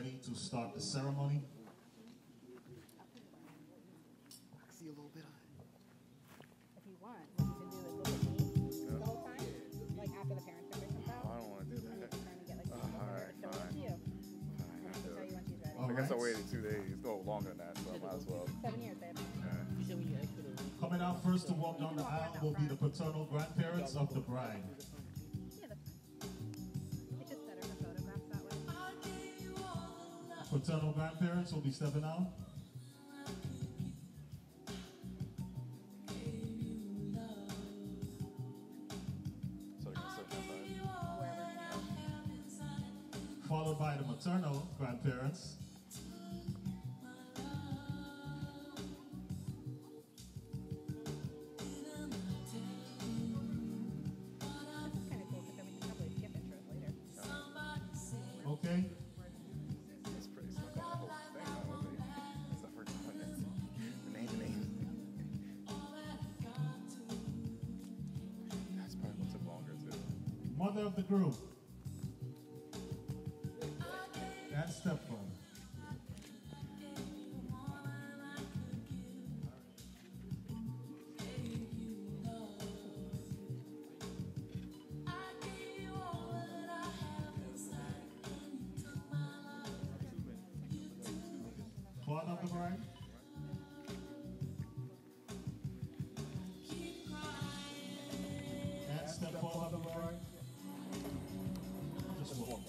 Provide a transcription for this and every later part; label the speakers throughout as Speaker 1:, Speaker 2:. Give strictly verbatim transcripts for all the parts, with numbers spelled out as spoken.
Speaker 1: ready to start the ceremony.
Speaker 2: I see a little bit of it.
Speaker 3: If you want, what you can do is look at me the whole time, like after the parent picture comes out.
Speaker 2: I don't want to do that.
Speaker 3: And you kind of get like
Speaker 2: Uh,
Speaker 3: some
Speaker 2: all right,
Speaker 3: show it
Speaker 2: fine.
Speaker 3: to you.
Speaker 2: Fine,
Speaker 3: And
Speaker 2: I'll
Speaker 3: I
Speaker 2: do
Speaker 3: can tell
Speaker 2: it.
Speaker 3: you when she's ready.
Speaker 1: All
Speaker 2: I guess I
Speaker 1: right.
Speaker 2: waited two days. No, longer than that, so I might as well.
Speaker 3: Seven years, babe.
Speaker 2: Yeah.
Speaker 1: Coming out first to walk down the aisle will be the paternal grandparents of the bride.
Speaker 3: Yeah, that's fine. It's just better for photographs that way.
Speaker 1: Paternal grandparents will be stepping out.
Speaker 2: So you're gonna sit on that side?
Speaker 1: Followed by the maternal grandparents. Okay.
Speaker 2: That's pretty stuck on the whole thing, though, isn't it? Except for doing it. The name, the name. That's probably what took longer, too.
Speaker 1: Mother of the groom. And stepfather. Father of the bride. And stepfather of the bride. Just walk.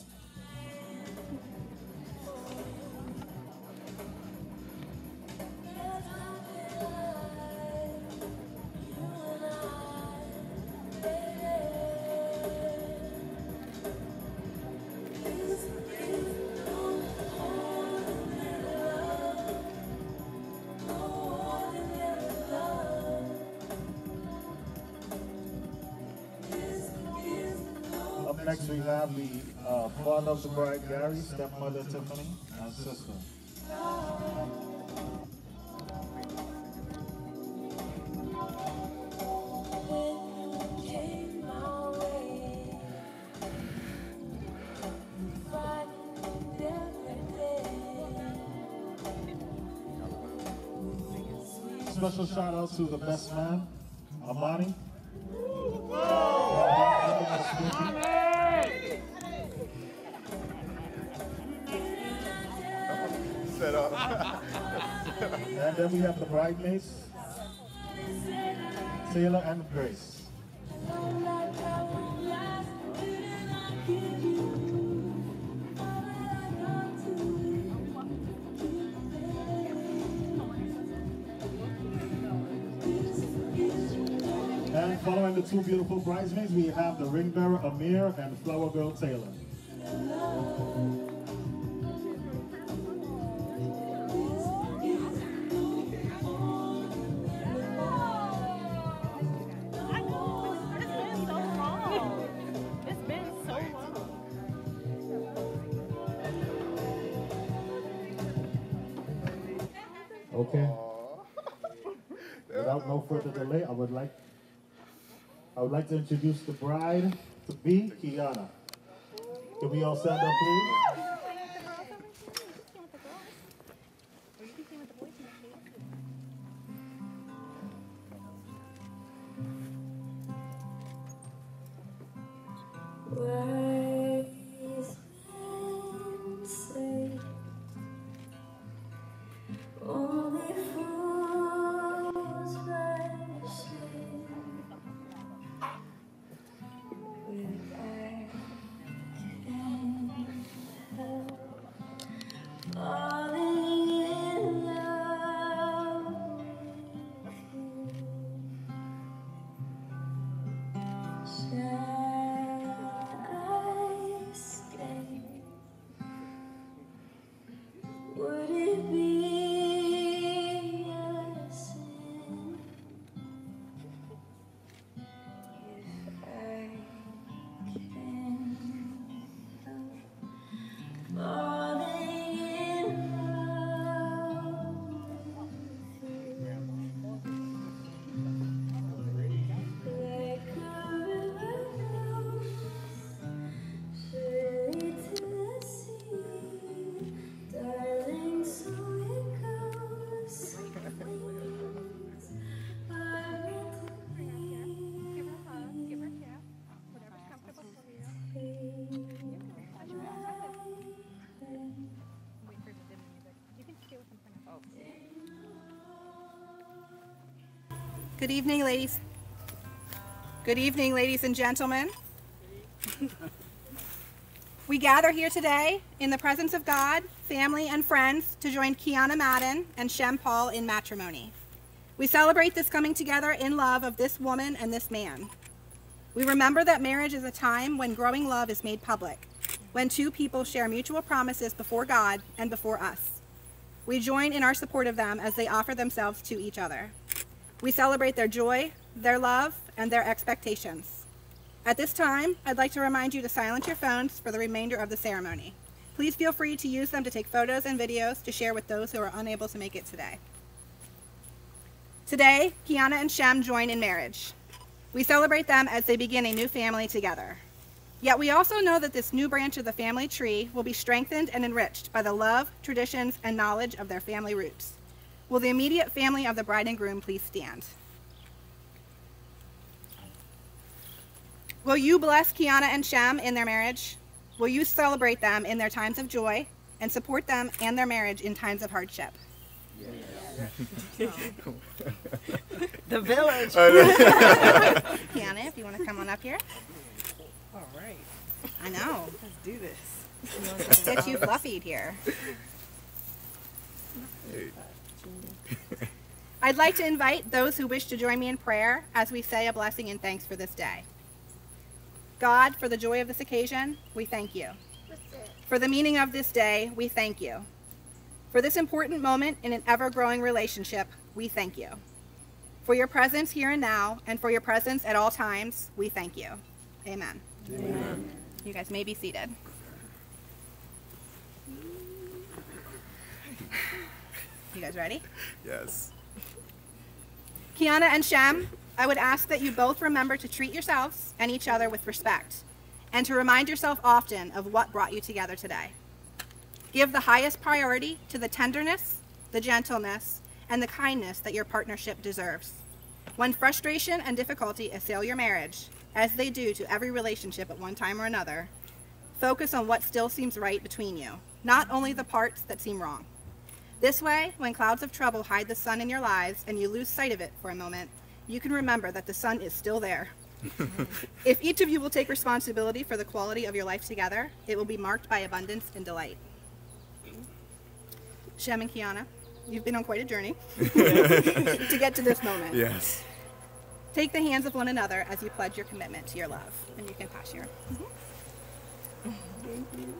Speaker 1: Up next we have the uh, father of the bride, Gary, stepmother, Tiffany, and sister. Special shout out to the best man, Amani.
Speaker 2: Set up.
Speaker 1: And then we have the bridesmaids, Taylor and Grace. And following the two beautiful bridesmaids, we have the ring bearer, Amir, and flower girl, Taylor. Okay. Without no further delay, I would like I would like to introduce the bride to be, Quiana. Can we all stand up, please?
Speaker 4: Wise men say only fools rush in with back and
Speaker 3: Good evening, ladies. Good evening, ladies and gentlemen. We gather here today in the presence of God, family, and friends to join Quiana Madden and Shem Paul in matrimony. We celebrate this coming together in love of this woman and this man. We remember that marriage is a time when growing love is made public, when two people share mutual promises before God and before us. We join in our support of them as they offer themselves to each other. We celebrate their joy, their love, and their expectations. At this time, I'd like to remind you to silence your phones for the remainder of the ceremony. Please feel free to use them to take photos and videos to share with those who are unable to make it today. Today, Quiana and Shem join in marriage. We celebrate them as they begin a new family together. Yet we also know that this new branch of the family tree will be strengthened and enriched by the love, traditions, and knowledge of their family roots. Will the immediate family of the bride and groom please stand? Will you bless Quiana and Shem in their marriage? Will you celebrate them in their times of joy and support them and their marriage in times of hardship? Yes.
Speaker 5: The village.
Speaker 3: Quiana, if you want to come on up here.
Speaker 5: All right.
Speaker 3: I know.
Speaker 5: Let's do this.
Speaker 3: Get you fluffied here. I'd like to invite those who wish to join me in prayer as we say a blessing and thanks for this day. God, for the joy of this occasion, we thank you. For the meaning of this day, we thank you. For this important moment in an ever-growing relationship, we thank you. For your presence here and now, and for your presence at all times, we thank you. Amen. Amen. You guys may be seated. You guys ready?
Speaker 2: Yes.
Speaker 3: Quiana and Shem, I would ask that you both remember to treat yourselves and each other with respect, and to remind yourself often of what brought you together today. Give the highest priority to the tenderness, the gentleness, and the kindness that your partnership deserves. When frustration and difficulty assail your marriage, as they do to every relationship at one time or another, focus on what still seems right between you, not only the parts that seem wrong. This way, when clouds of trouble hide the sun in your lives and you lose sight of it for a moment, you can remember that the sun is still there. If each of you will take responsibility for the quality of your life together, it will be marked by abundance and delight. Shem and Quiana, you've been on quite a journey to get to this moment.
Speaker 2: Yes.
Speaker 3: Take the hands of one another as you pledge your commitment to your love. And you can pass your... Mm-hmm.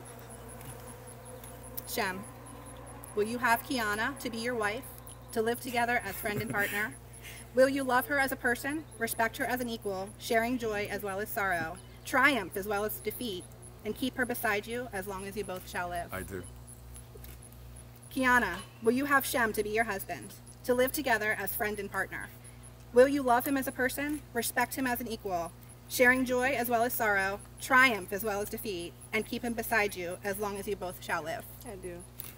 Speaker 3: Shem, will you have Quiana to be your wife, to live together as friend and partner? Will you love her as a person, respect her as an equal, sharing joy as well as sorrow, triumph as well as defeat, and keep her beside you as long as you both shall live?
Speaker 2: I do.
Speaker 3: Quiana, will you have Shem to be your husband, to live together as friend and partner? Will you love him as a person, respect him as an equal, sharing joy as well as sorrow, triumph as well as defeat, and keep him beside you as long as you both shall live?
Speaker 5: I do.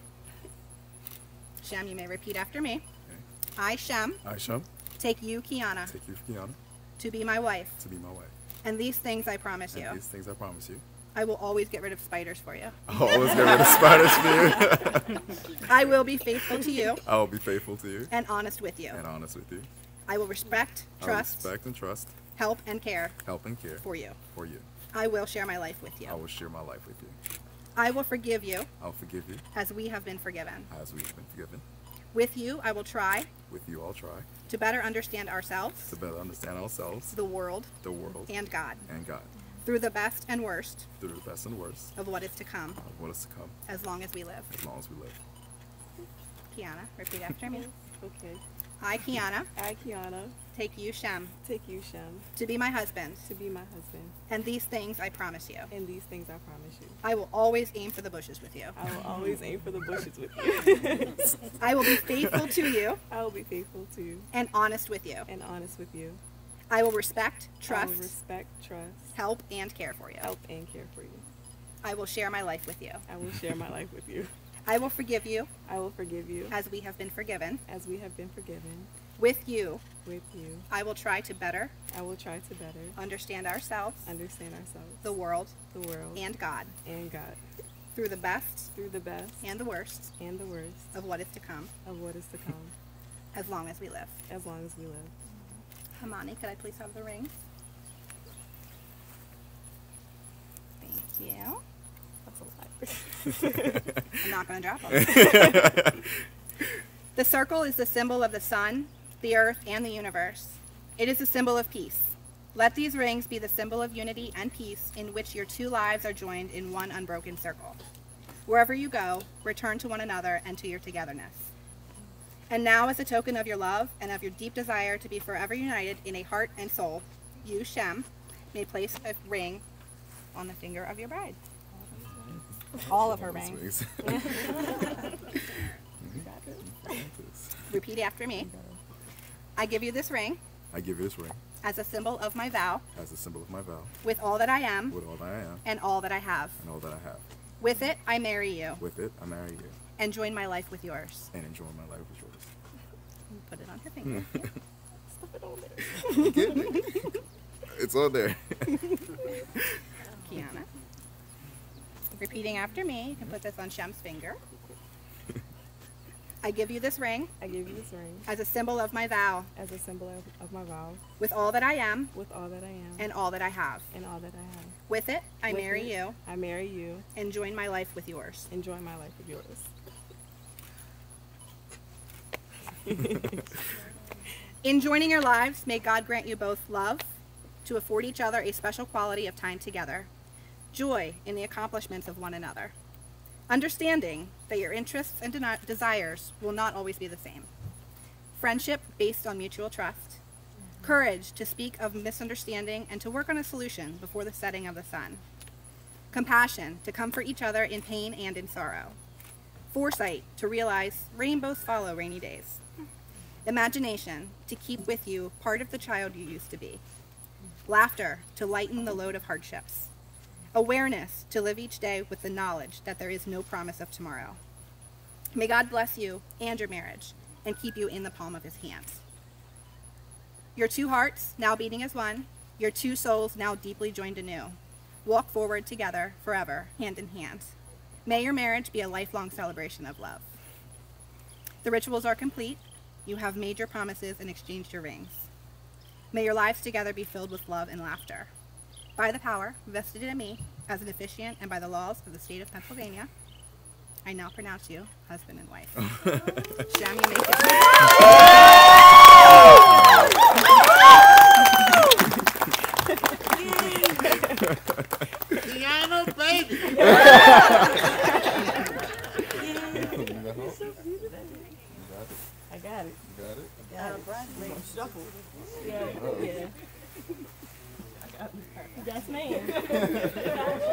Speaker 3: Shem, you may repeat after me. Okay. I, Shem,
Speaker 2: I, Shem,
Speaker 3: take you, Quiana,
Speaker 2: take you, Quiana,
Speaker 3: to be my wife.
Speaker 2: to be my wife.
Speaker 3: And these things I promise
Speaker 2: And
Speaker 3: you.
Speaker 2: these things I promise you.
Speaker 3: I will always get rid of spiders for you.
Speaker 2: I'll always get rid of spiders for you.
Speaker 3: I will be faithful to you.
Speaker 2: I will be faithful to you.
Speaker 3: And honest with you.
Speaker 2: And honest with you.
Speaker 3: I will respect, trust,
Speaker 2: I will respect and trust,
Speaker 3: help and care
Speaker 2: help and care
Speaker 3: for you.
Speaker 2: for you.
Speaker 3: I will share my life with you.
Speaker 2: I will share my life with you.
Speaker 3: I will forgive you
Speaker 2: I'll forgive you
Speaker 3: as we have been forgiven.
Speaker 2: as we've been forgiven.
Speaker 3: With you, I will try
Speaker 2: With you, I'll try
Speaker 3: to better understand ourselves,
Speaker 2: to better understand ourselves,
Speaker 3: the world,
Speaker 2: the world,
Speaker 3: and God,
Speaker 2: and God,
Speaker 3: through the best and worst
Speaker 2: through the best and worst
Speaker 3: of what is to come,
Speaker 2: of what is to come,
Speaker 3: as long as we live.
Speaker 2: as long as we live.
Speaker 3: Quiana, repeat after me.
Speaker 5: Okay.
Speaker 3: I, Quiana,
Speaker 5: I, Quiana,
Speaker 3: take you, Shem,
Speaker 5: take you, Shem,
Speaker 3: to be my husband,
Speaker 5: to be my husband,
Speaker 3: and these things I promise you.
Speaker 5: and these things I promise you.
Speaker 3: I will always aim for the bushes with you.
Speaker 5: I will always aim for the bushes with you.
Speaker 3: I will be faithful to you
Speaker 5: I will be faithful to you
Speaker 3: and honest with you.
Speaker 5: and honest with you.
Speaker 3: I will respect,
Speaker 5: I
Speaker 3: trust,
Speaker 5: will respect, trust,
Speaker 3: help, and care for you.
Speaker 5: help, and care for you.
Speaker 3: I will share my life with you.
Speaker 5: I will share my life with you.
Speaker 3: I will forgive you
Speaker 5: I will forgive you
Speaker 3: as we have been forgiven.
Speaker 5: as we have been forgiven.
Speaker 3: With you,
Speaker 5: With you,
Speaker 3: I will try to better
Speaker 5: I will try to better
Speaker 3: understand ourselves,
Speaker 5: understand ourselves,
Speaker 3: the world,
Speaker 5: the world,
Speaker 3: and God,
Speaker 5: and God,
Speaker 3: through the best
Speaker 5: through the best
Speaker 3: and the worst
Speaker 5: and the worst
Speaker 3: of what is to come,
Speaker 5: of what is to come,
Speaker 3: as long as we live.
Speaker 5: as long as we live.
Speaker 3: Hamani, could I please have the ring? Thank you. That's a lot. I'm not going to drop them. The circle is the symbol of the sun, the earth, and the universe. It is a symbol of peace. Let these rings be the symbol of unity and peace in which your two lives are joined in one unbroken circle. Wherever you go, return to one another and to your togetherness. And now, as a token of your love and of your deep desire to be forever united in a heart and soul, you, Shem, may place a ring on the finger of your bride. All of her rings. Repeat after me. I give you this ring.
Speaker 2: I give you this ring.
Speaker 3: As a symbol of my vow.
Speaker 2: As a symbol of my vow.
Speaker 3: With all that I am.
Speaker 2: With all that I am.
Speaker 3: And all that I have.
Speaker 2: And all that I have.
Speaker 3: With it, I marry you.
Speaker 2: With it, I marry you.
Speaker 3: And join my life with yours.
Speaker 2: And enjoy my life with yours.
Speaker 3: Put it on her finger.
Speaker 5: Slip it on there.
Speaker 2: You getting it? It's on there.
Speaker 3: Quiana. Repeating after me, you can put this on Shem's finger. I give you this ring.
Speaker 5: I give you this ring.
Speaker 3: As a symbol of my vow.
Speaker 5: As a symbol of, of my vow.
Speaker 3: With all that I am.
Speaker 5: With all that I am.
Speaker 3: And all that I have.
Speaker 5: And all that I have.
Speaker 3: With it, I
Speaker 5: With
Speaker 3: marry
Speaker 5: it,
Speaker 3: you.
Speaker 5: I marry you.
Speaker 3: And join my life with yours.
Speaker 5: And join my life with yours.
Speaker 3: In joining your lives, may God grant you both love, to afford each other a special quality of time together, joy in the accomplishments of one another, understanding that your interests and de- desires will not always be the same, friendship based on mutual trust, courage to speak of misunderstanding and to work on a solution before the setting of the sun, compassion to comfort each other in pain and in sorrow, foresight to realize rainbows follow rainy days, imagination to keep with you part of the child you used to be, laughter to lighten the load of hardships, awareness to live each day with the knowledge that there is no promise of tomorrow. May God bless you and your marriage and keep you in the palm of his hands. Your two hearts now beating as one, your two souls now deeply joined anew. Walk forward together forever, hand in hand. May your marriage be a lifelong celebration of love. The rituals are complete. You have made your promises and exchanged your rings. May your lives together be filled with love and laughter. By the power vested in me as an officiant and by the laws of the state of Pennsylvania, I now pronounce you husband and wife. Shem, you make it.
Speaker 1: Piano baby.
Speaker 5: I got it.
Speaker 2: You got it?
Speaker 5: I got it. Shuffle. Yeah. Yeah. I got it. Yes, ma'am.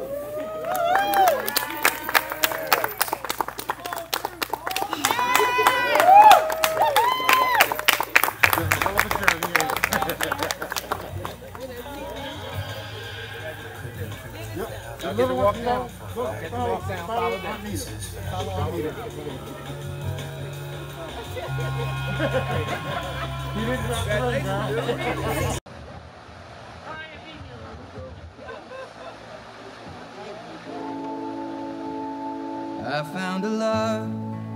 Speaker 1: Y'all get to walk down. Get to walk down. Follow them. Follow me. You didn't drop the ring, girl.
Speaker 6: I found a love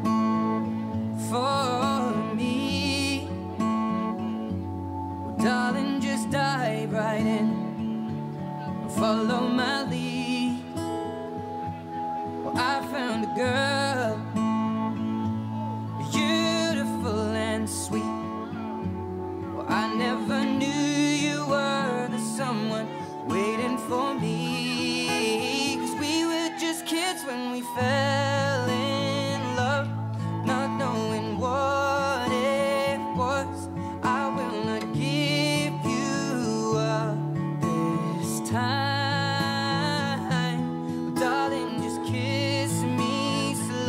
Speaker 6: for me. Well, darling, just dive right in. Follow my lead. Well, I found a girl, beautiful and sweet. Well, I never knew you were the someone waiting for me. 'Cause we were just kids when we fell in love, not knowing what it was. I will not give you up this time. Well, darling, just kiss me slowly.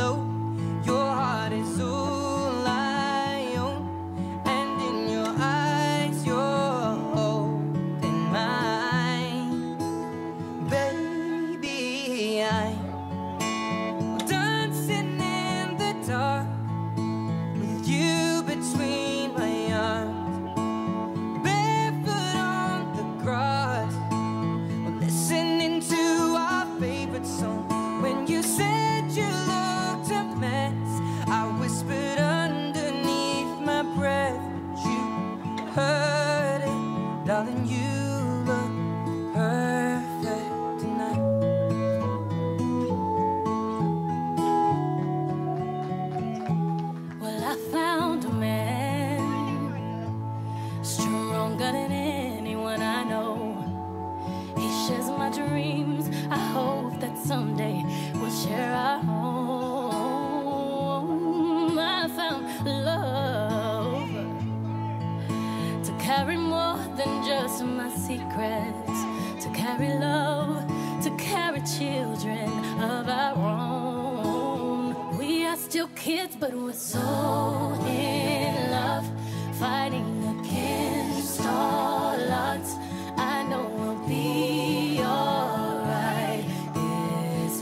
Speaker 7: secrets, to carry love, to carry children of our own. We are still kids, but we're so in love, fighting against all odds. I know we'll be alright this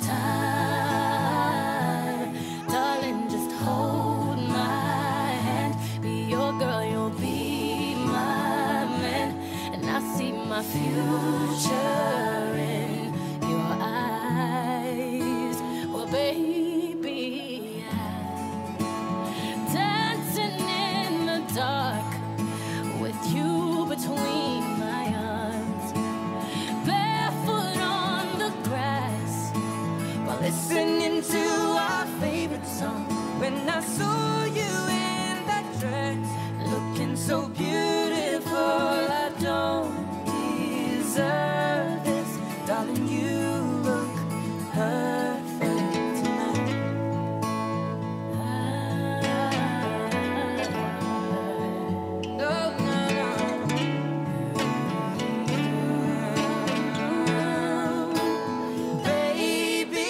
Speaker 7: time. Darling, just hold my hand. Be your girl, you'll be my man. And I see my future in your eyes. Well, baby, I'm dancing in the dark with you between my arms, barefoot on the grass, while listening to our favorite song. When I saw you in that dress, looking so beautiful, I don't deserve this. Darling, you look perfect tonight. No, no, no. Baby,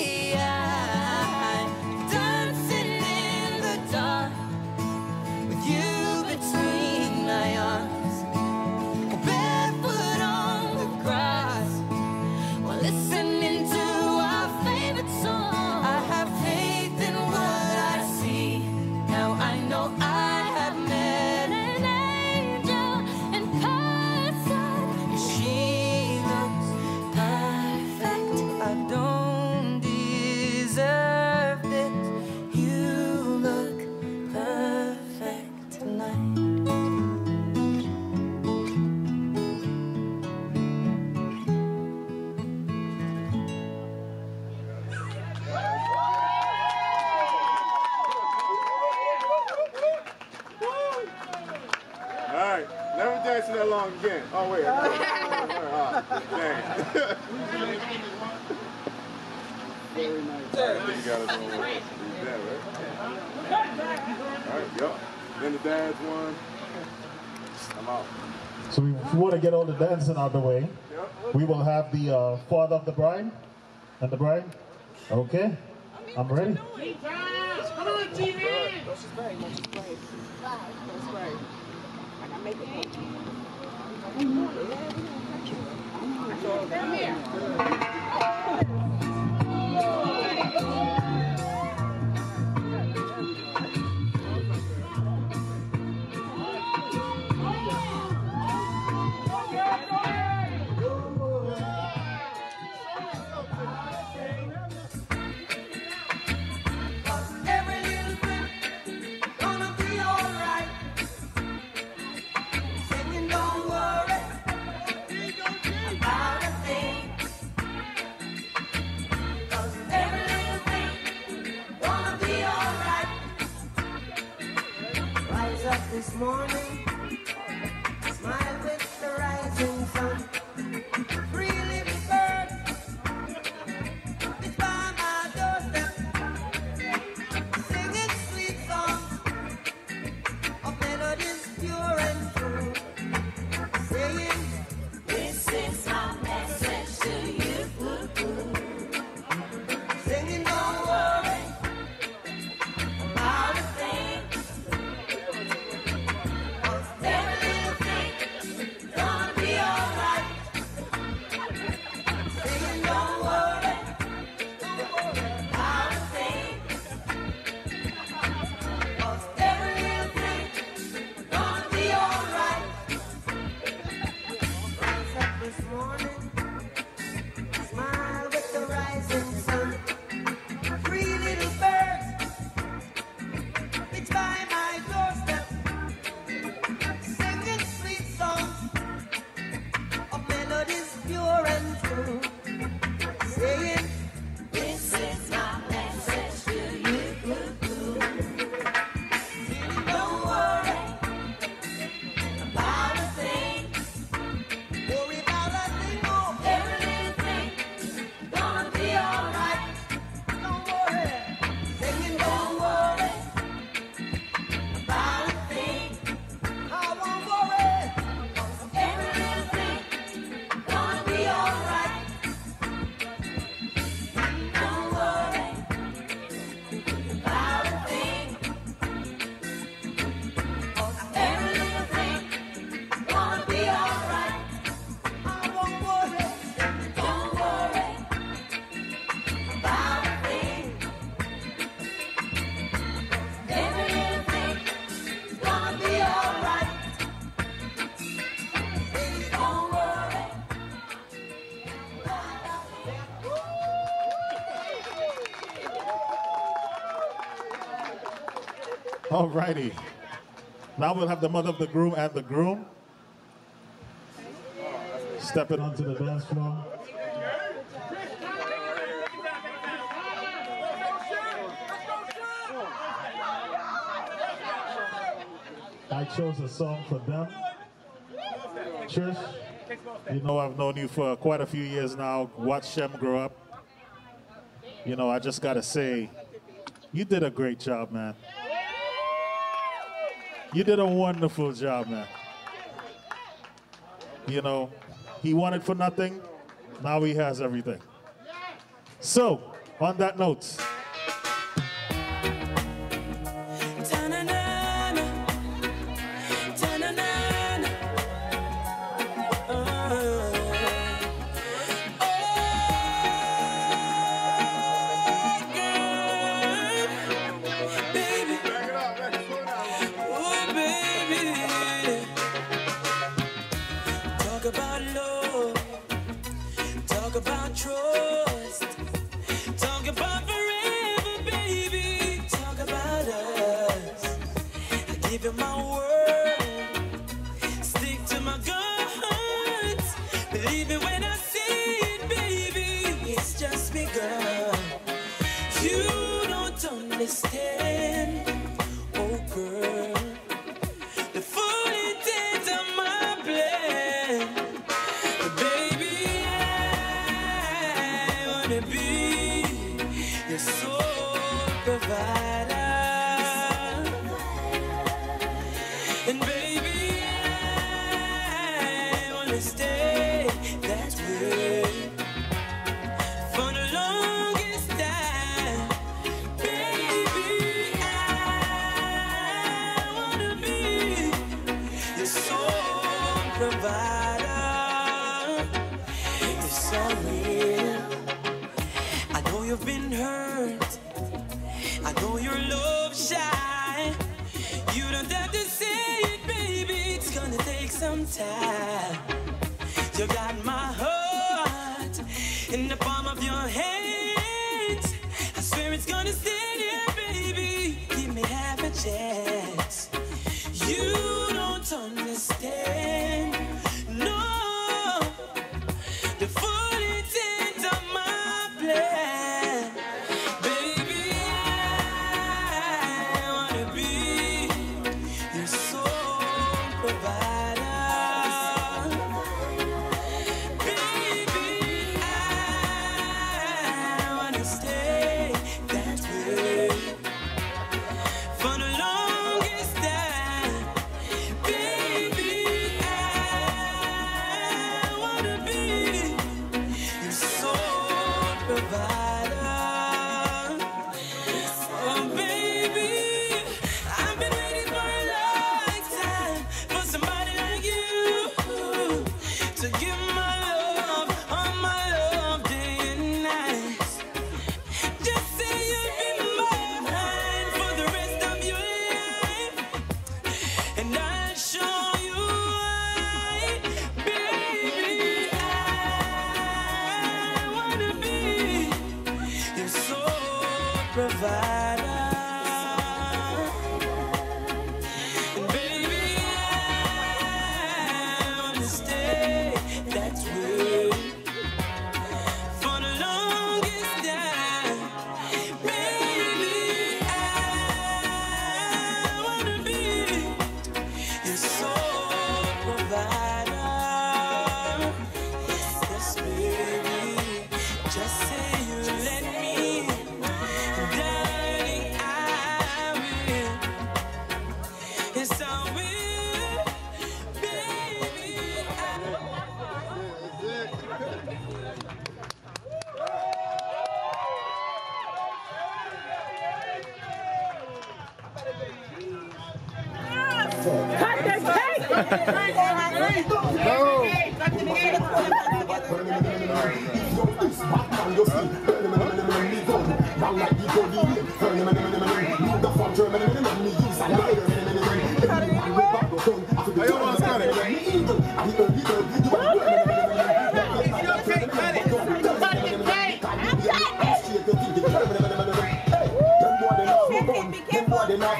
Speaker 7: I'm dancing in the dark with you between my arms, barefoot on the grass, while listening to our favorite song. I have faith in what I see. Now I know I have met an angel in person. She looks perfect. I don't deserve it. You look perfect tonight.
Speaker 2: All right, never dancing that long again. Oh wait. Oh, dang. Very nice. I think you got us on with that, right? All right, yup. Then the dad's one. I'm out.
Speaker 1: So we, if we want to get all the dancing out of the way,
Speaker 2: Yep.
Speaker 1: we will have the uh, father of the bride and the bride. Okay, I'm ready.
Speaker 6: Every little thing gonna be alright. Singing, don't worry about a thing. 'Cause every little thing gonna be alright. Rise up this morning, smile with the rising sun. Free little bird, it's by my doorstep, singing sweet songs of melodies pure and true, saying, this is my message to you. Singing, don't worry about a thing, 'cause
Speaker 1: All righty. Now we'll have the mother of the groom and the groom stepping onto the dance floor. I chose a song for them. Trish, you know I've known you for quite a few years now, watched Shem grow up. You know, I just gotta say, you did a great job, man. You did a wonderful job, man. You know, he wanted for nothing, now he has everything. So, on that note,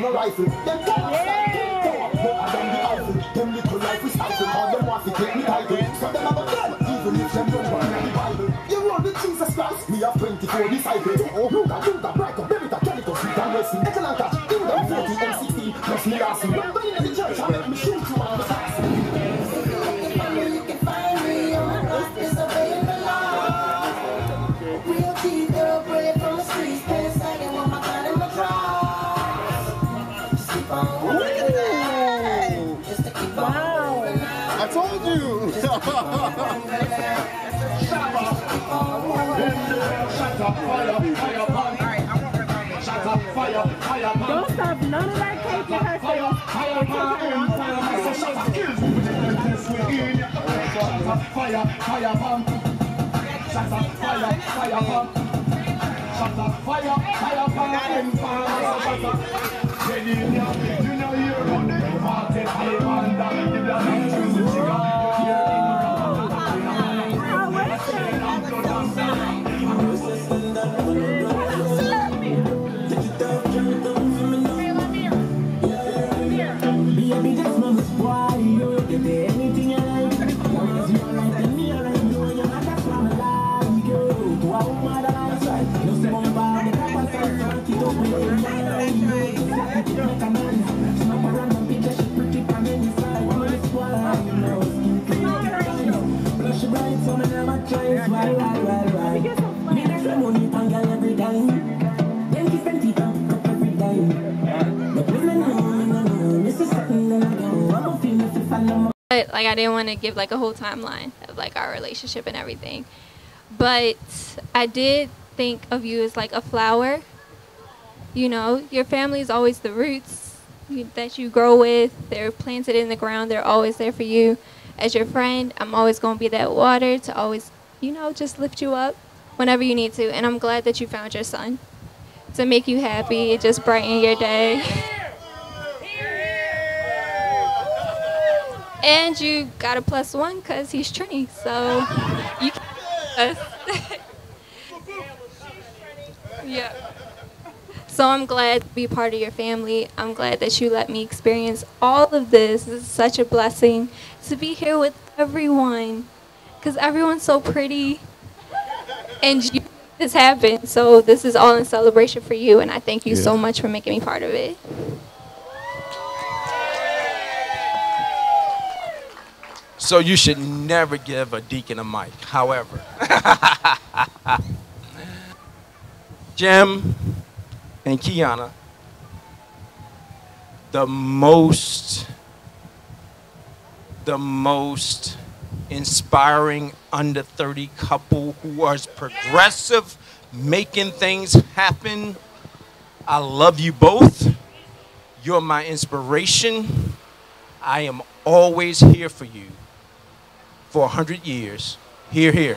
Speaker 8: no rifle. Them talk like them talk, but I done the Eiffel. Them little life is stifle, cause them want to take me title. So them have a gun, even if them don't want the Bible. You roll with Jesus Christ, me have twenty-four disciples. Luda, Luda, Brighton, Berita, Calico, Sweet and Wesson, Etalanta, Kingdom, forty and sixteen, plus me last. When I'm in the church, I make me shoot you on the face.
Speaker 4: You can find me on my earth, it's a way in the law. Real T, girl, bred from the streets, pants sagging with my gun in my drawers. Just keep on moving on. Just to keep on moving on.
Speaker 2: I told you.
Speaker 8: Shut up, fire, fire, fire. Shut up, fire, fire, fire.
Speaker 5: Don't stop none of that cake in her
Speaker 8: Fire, fire, fire, fire. Shut up, kills me with the intense within. Shut up, fire, fire, pump. Shut up, fire, fire, pump. Shut up, fire, fire, pump. Shut up. Then you know, you know you're on the party, fire, and the blood is choosing to go.
Speaker 9: But like I didn't want to give like a whole timeline of like our relationship and everything. But I did think of you as like a flower. You know, your family is always the roots you, that you grow with. They're planted in the ground. They're always there for you. As your friend, I'm always going to be that water to always, you know, just lift you up whenever you need to. And I'm glad that you found your son to make you happy, just brighten your day. And you got a plus one because he's Trini, so you can yeah. So I'm glad to be part of your family. I'm glad that you let me experience all of this. This is such a blessing to be here with everyone because everyone's so pretty and you, this happened. So this is all in celebration for you, and I thank you yeah. so much for making me part of it.
Speaker 10: So you should never give a deacon a mic. However, Shem and Quiana, the most, the most inspiring under thirty couple who was progressive, making things happen. I love you both. You're my inspiration. I am always here for you. For a hundred years. Here, here.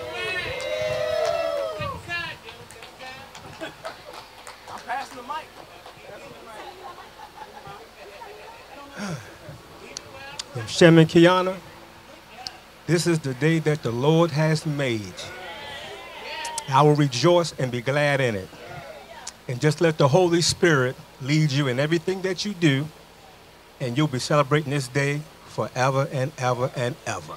Speaker 10: I'm passing the mic.
Speaker 11: Shem and Quiana, this is the day that the Lord has made. I will rejoice and be glad in it. And just let the Holy Spirit lead you in everything that you do, and you'll be celebrating this day forever and ever and ever.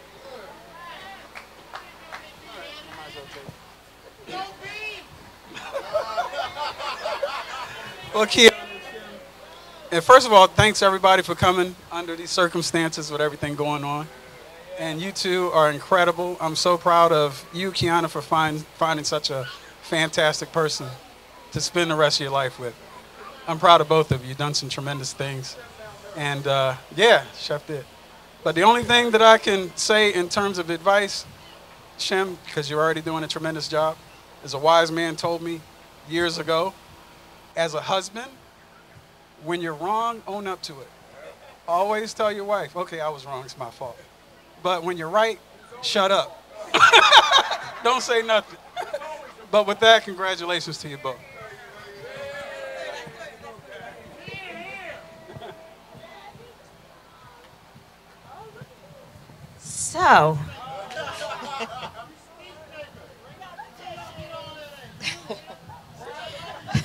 Speaker 12: Well, Quiana, and first of all, thanks everybody for coming under these circumstances with everything going on. And you two are incredible. I'm so proud of you, Quiana, for find, finding such a fantastic person to spend the rest of your life with. I'm proud of both of you. You've done some tremendous things. And uh, yeah, Chef did. But the only thing that I can say in terms of advice, Shem, because you're already doing a tremendous job, as a wise man told me years ago, as a husband, when you're wrong, own up to it. Always tell your wife, okay, I was wrong, it's my fault. But when you're right, shut up. Don't say nothing. But with that, congratulations to you both.
Speaker 13: So,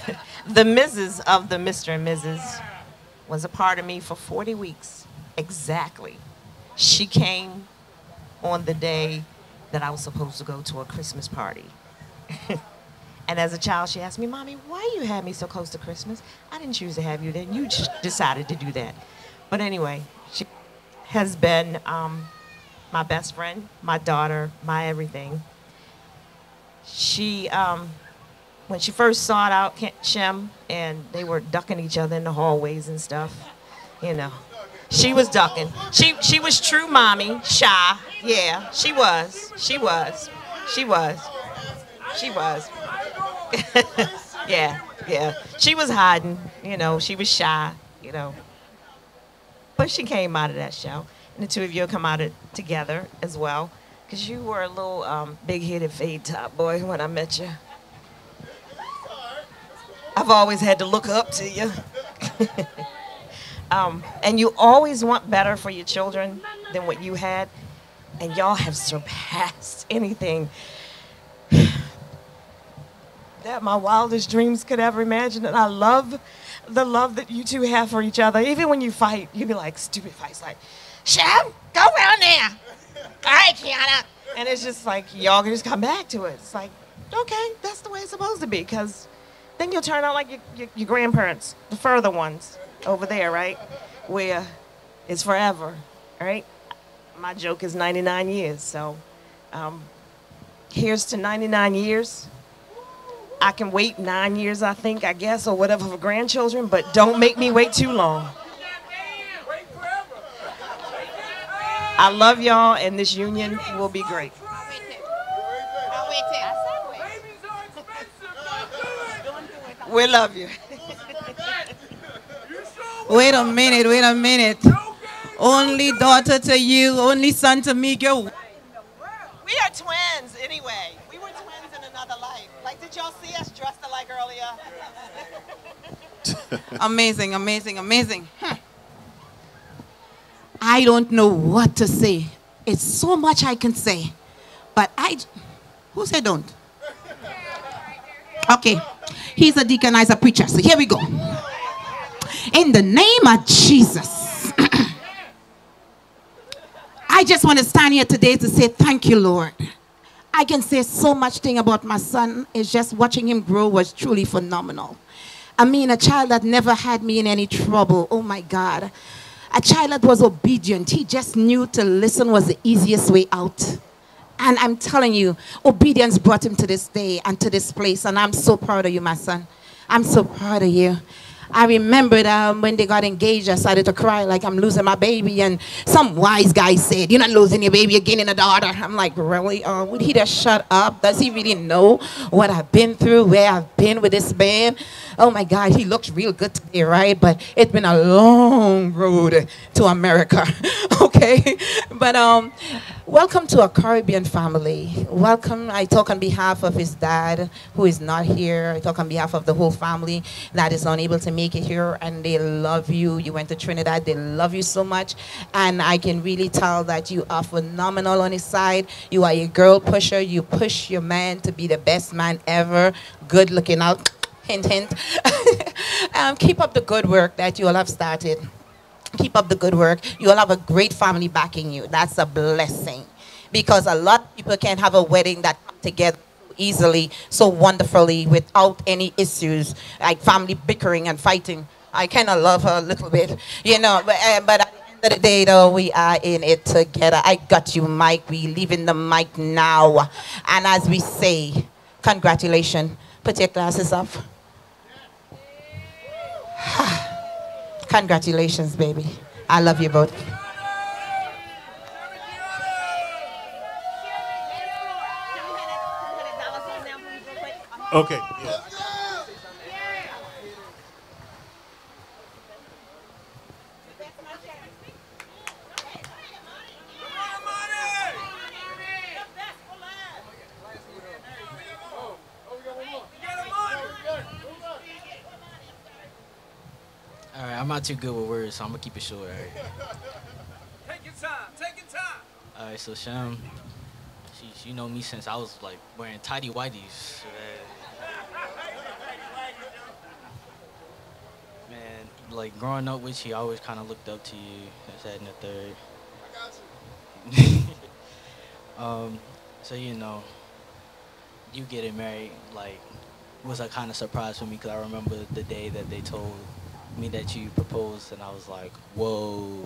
Speaker 13: the Missus of the Mister and Missus was a part of me for forty weeks, exactly. She came on the day that I was supposed to go to a Christmas party. And as a child, she asked me, Mommy, why you had me so close to Christmas? I didn't choose to have you then. You just decided to do that. But anyway, she has been um, my best friend, my daughter, my everything. She, um, when she first sought out Shem and they were ducking each other in the hallways and stuff, you know, she was ducking. She, she was true mommy, shy. Yeah, she was. She was. She was. She was. yeah, yeah. She was hiding, you know, she was shy, you know. But she came out of that show. And the two of you come out of it together as well. Because you were a little um, big-headed fade top boy when I met you. I've always had to look up to you. um, and you always want better for your children than what you had. And y'all have surpassed anything that my wildest dreams could ever imagine. And I love the love that you two have for each other. Even when you fight, you be like, stupid fights, like, Shem, go around there. All right, Quiana. And it's just like, y'all can just come back to it. It's like, okay, that's the way it's supposed to be, because then you'll turn out like your, your, your grandparents, the further ones over there, right? Where it's forever, right? My joke is ninety-nine years, so um, here's to ninety-nine years. I can wait nine years, I think, I guess, or whatever for grandchildren, but don't make me wait too long. I love y'all, and this union will be great. We love you.
Speaker 14: Wait a minute, wait a minute. Only daughter to you, only son to me, girl.
Speaker 13: We are twins, anyway. We were twins in another life. Like, did y'all see us dressed alike earlier?
Speaker 14: Amazing, amazing, amazing. Hmm. I don't know what to say. It's so much I can say. But I, who said don't? Okay, he's a deacon, I's a preacher. So here we go. In the name of Jesus. I just want to stand here today to say thank you, Lord. I can say so much thing about my son. It's just watching him grow was truly phenomenal. I mean, a child that never had me in any trouble. Oh, my God. A child that was obedient. He just knew to listen was the easiest way out. And I'm telling you, obedience brought him to this day and to this place. And I'm so proud of you, my son. I'm so proud of you. I remembered um, when they got engaged, I started to cry like I'm losing my baby. And some wise guy said, you're not losing your baby, you're gaining a daughter. I'm like, really? Uh, would he just shut up? Does he really know what I've been through, where I've been with this man? Oh, my God, he looks real good today, right? But it's been a long road to America, okay? But um, welcome to a Caribbean family. Welcome. I talk on behalf of his dad, who is not here. I talk on behalf of the whole family that is unable to make it here, and they love you. You went to Trinidad. They love you so much, and I can really tell that you are phenomenal on his side. You are a girl pusher. You push your man to be the best man ever. Good looking out. Hint, hint. um, keep up the good work that you all have started. Keep up the good work. You all have a great family backing you. That's a blessing. Because a lot of people can't have a wedding that come together easily, so wonderfully, without any issues, like family bickering and fighting. I kind of love her a little bit, you know, but, uh, but at the end of the day, though, we are in it together. I got you, Mike. We leaving the mic now. And as we say, congratulations. Put your glasses up. Congratulations, baby. I love you both.
Speaker 1: Okay. Yeah.
Speaker 15: All right, I'm not too good with words, so I'm gonna keep it short. All right.
Speaker 16: Take your time. Take your time.
Speaker 15: All right, so Shem, she, she know me since I was like wearing tidy whities. Uh, like growing up with you, I always kind of looked up to you. This, that, and the third. um, so you know, you getting married like was a kind of surprise for me because I remember the day that they told me that you proposed, and I was like, whoa.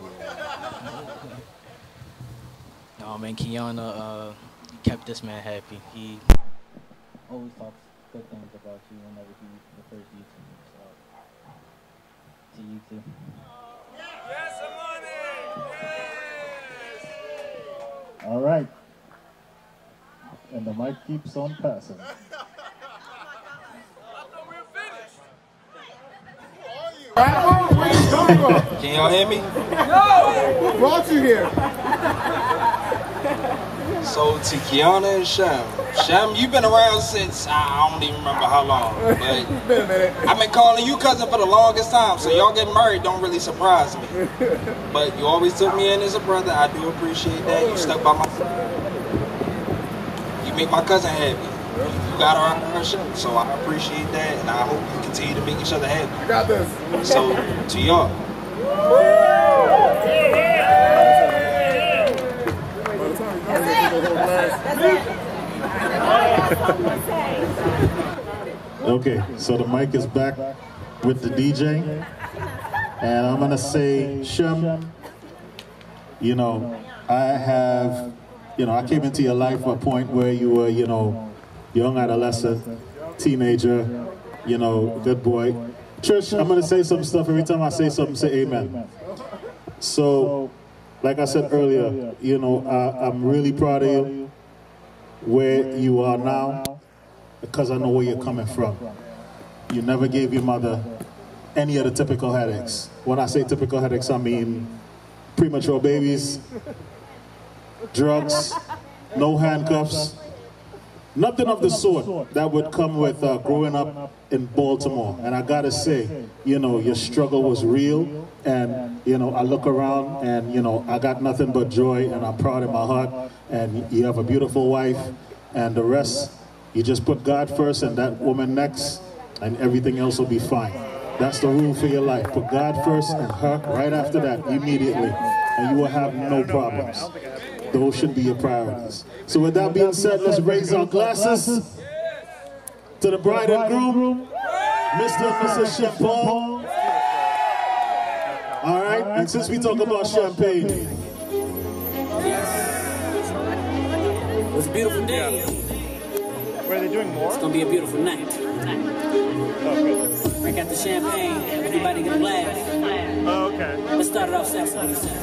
Speaker 15: No, man, Quiana, uh, you kept this man happy. He always talks good things about you whenever he refers to you to me. So, to you too.
Speaker 16: Yes, money. Yes.
Speaker 1: All right. And the mic keeps on passing.
Speaker 10: Can y'all hear me?
Speaker 16: No!
Speaker 10: Who brought you here? So to Quiana and Shem. Shem, you've been around since, I don't even remember how long. But
Speaker 2: been a minute.
Speaker 10: I've been calling you cousin for the longest time, so y'all getting married don't really surprise me. But you always took me in as a brother. I do appreciate that. You stuck by my side. You make my cousin happy. You got her out of her show, so I appreciate that, and I hope you continue to make each other happy.
Speaker 2: I got this.
Speaker 10: So, to y'all.
Speaker 1: Okay, so the mic is back with the D J, and I'm gonna say, Shem, you know, I have, you know, I came into your life at a point where you were, you know, young adolescent, teenager, you know, good boy. Trish, I'm gonna say some stuff. Every time I say something, say amen. So, like I said earlier, you know, I, I'm really proud of you where you are now because I know where you're coming from. You never gave your mother any of the typical headaches. When I say typical headaches, I mean premature babies, drugs, no handcuffs, nothing of the sort that would come with uh, growing up in Baltimore. And I gotta say, you know, your struggle was real. And, you know, I look around and, you know, I got nothing but joy and I'm proud in my heart. And you have a beautiful wife and the rest, you just put God first and that woman next and everything else will be fine. That's the rule for your life. Put God first and her right after that immediately. And you will have no problems. Those should be your priorities. So with that being said, let's raise our glasses to the bride and groom, Mister and Missus Shem Paul. All right, and since we talk about champagne.
Speaker 17: It's a beautiful day.
Speaker 18: Where are they doing more?
Speaker 17: It's gonna be a beautiful night.
Speaker 18: Oh, good.
Speaker 17: Break out the champagne, everybody get a glass.
Speaker 18: Oh, okay.
Speaker 17: Let's start it off sexy. What do you say?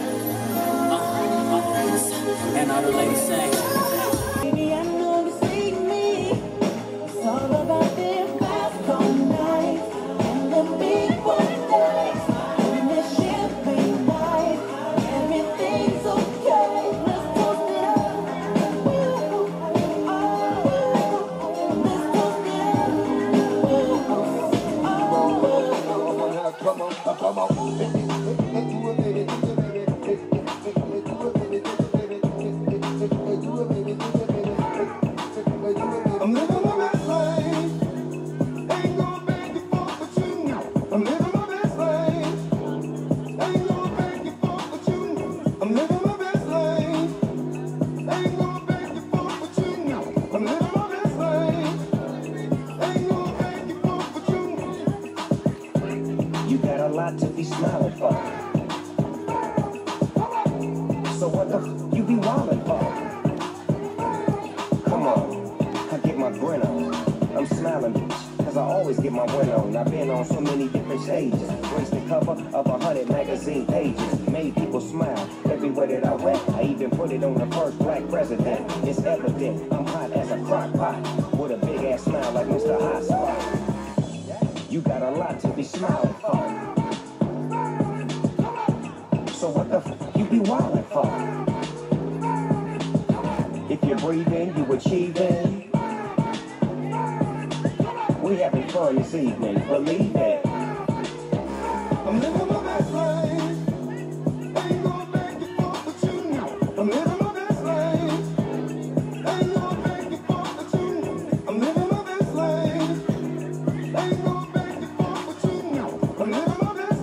Speaker 17: And all the ladies say,
Speaker 4: Baby, I know you see me. It's all about this fast come night and the big one days and the champagne night. Everything's okay. Let's toast it up. Let's toast it up. Come on, come on.
Speaker 19: To be smiling for. So what the f you be wildin' for? Come on, I get my grin on. I'm smiling, bitch, cause I always get my win on. I've been on so many different stages, graced the cover of a hundred magazine pages, made people smile everywhere that I went. I even put it on the first black president. It's evident I'm hot as a crock pot with a big ass smile like Mister Hot Spot. You got a lot to be smiling for. So what the f you be wildin' for? If you're breathing, you achieving. We having fun this evening, believe that. I'm living my best life. Ain't gonna beg you for the tune. I'm living my best life. Ain't gonna beg you for the tune. I'm living my best life. Ain't gonna beg you for the tune. I'm living my best life.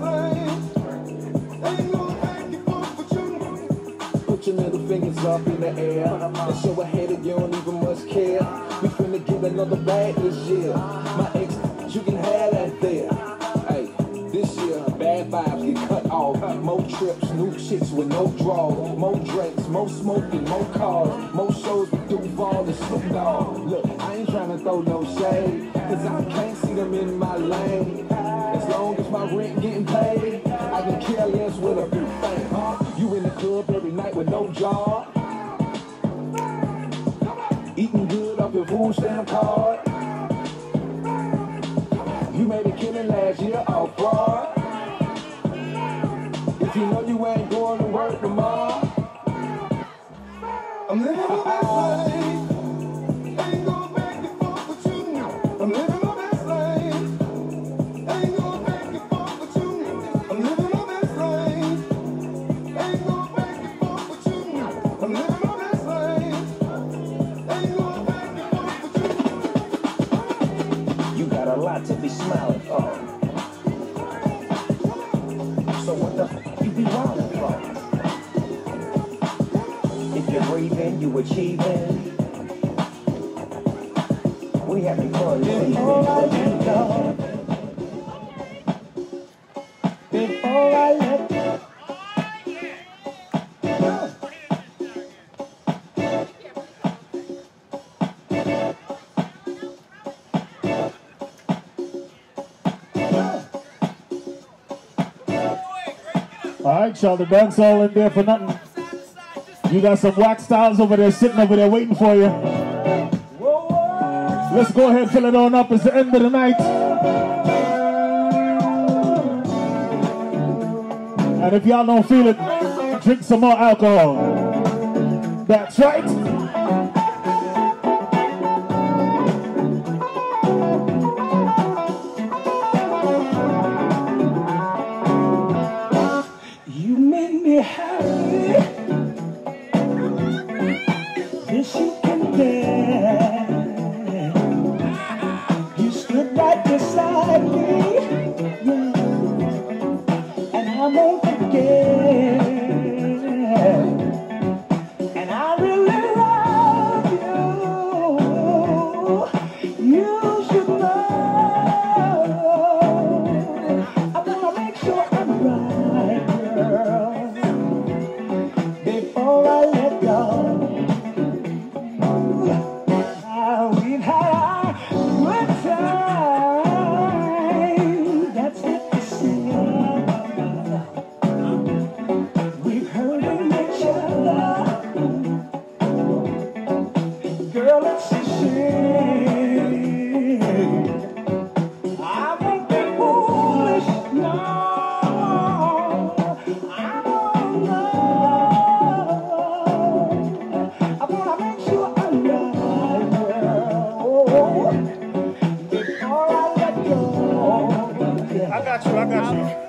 Speaker 20: up in the air. And so ahead of you don't even much care. We finna get another bag this year. My ex, you can have that there. Hey, this year, bad vibes get cut off. More trips, new chicks with no draws. More drinks, more smoking, more cars. More shows with Duval and Snoop Dogg. Look, I ain't tryna throw no shade, cause I can't see them in my lane. As long as my rent getting paid, I can care less with a big thing, huh? You in the club every night with no job, eating good off your food stamp card. You made a killing last year off fraud. If you know you ain't going to work tomorrow, I'm living my best life. Ain't going back and forth with you now. I'm living my best life. Ain't going back and forth with you now. I'm living my best life. Ain't going back and forth with you now. I'm living my best life. Ain't going back and forth with you.
Speaker 19: You got a lot to be smiling for. So what the f you be wildin' for? If you're breathing, you achieving. We having fun. Before I let go. Before I let go.
Speaker 1: All right, y'all, the dance all in there for nothing. You got some wax styles over there sitting over there waiting for you. Let's go ahead and fill it on up. It's the end of the night. And if y'all don't feel it, drink some more alcohol. That's right.
Speaker 20: You make me happy. This you can bear. You stood right beside me, yeah. And I won't forget. And I really love you. You should know. I wanna make sure I'm right, girl, before I let go. Now we've had our good time, that's it to say. We've heard of each other, girl, it's a shame. I won't be foolish, no. I don't know. I wanna make sure I'm right, girl, before I let go.
Speaker 1: I got you, I got you.